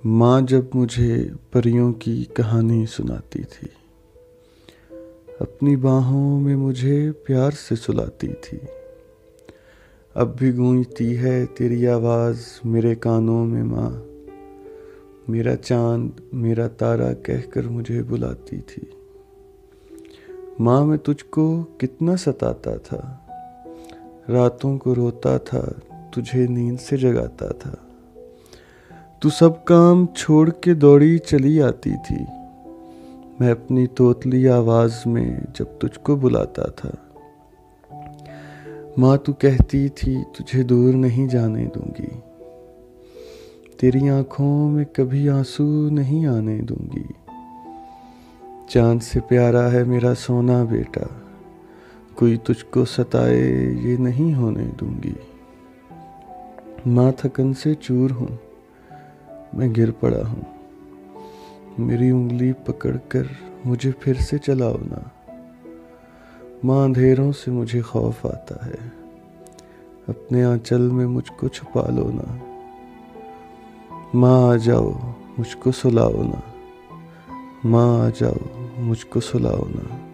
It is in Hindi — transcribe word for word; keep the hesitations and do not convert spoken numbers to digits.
माँ जब मुझे परियों की कहानी सुनाती थी, अपनी बाहों में मुझे प्यार से सुलाती थी। अब भी गूंजती है तेरी आवाज़ मेरे कानों में माँ, मेरा चांद मेरा तारा कहकर मुझे बुलाती थी। माँ मैं तुझको कितना सताता था, रातों को रोता था, तुझे नींद से जगाता था। तू सब काम छोड़ के दौड़ी चली आती थी, मैं अपनी तोतली आवाज़ में जब तुझको बुलाता था। माँ तू कहती थी तुझे दूर नहीं जाने दूंगी, तेरी आँखों में कभी आंसू नहीं आने दूंगी। चांद से प्यारा है मेरा सोना बेटा, कोई तुझको सताए ये नहीं होने दूंगी। माँ थकन से चूर हूँ, मैं गिर पड़ा हूँ, मेरी उंगली पकड़कर मुझे फिर से चलाओ ना। माँ अंधेरों से मुझे खौफ आता है, अपने आंचल में मुझको छुपा लो ना। माँ आ जाओ मुझको सुलाओ ना, माँ आ जाओ मुझको सुलाओ ना।